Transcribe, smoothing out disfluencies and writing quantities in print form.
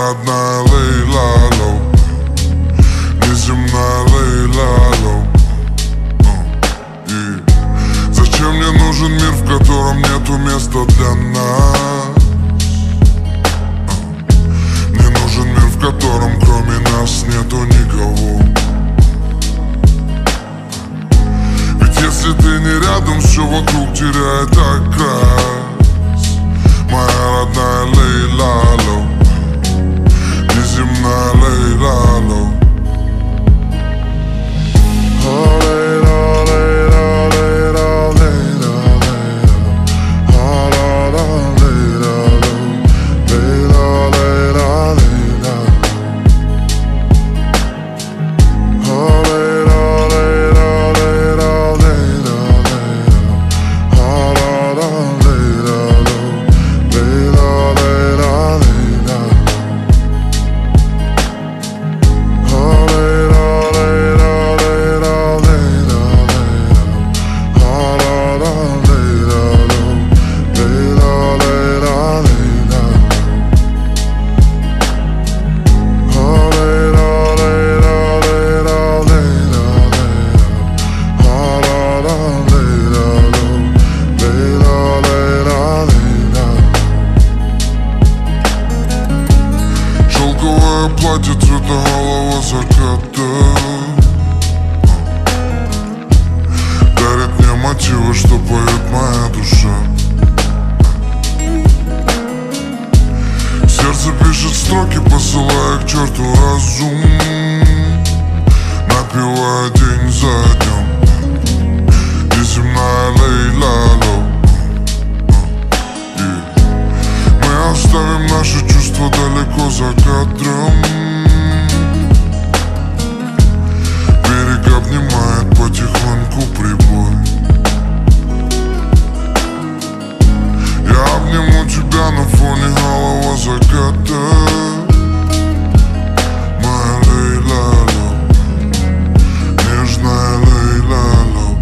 родная Лейла Лоу, неземная Лейла Лоу. И зачем мне нужен мир, в котором нету места для нас? Мне нужен мир, в котором кроме нас нету никого. Ведь если ты не рядом, все вокруг теряет окрас. Моя родная Лейла Лоу, неземная Лейла Лоу. Платье цвета голого заката дарит мне мотивы, что поет моя душа. Сердце пишет строки, посылая к черту разум, напевая день за днем. Неземная Лейла Лоу. Мы оставим наши чувства далеко за кадром. Берег обнимает потихоньку прибой. Я обниму тебя на фоне голого заката. Моя Лейла Лоу, нежная Лейла Лоу.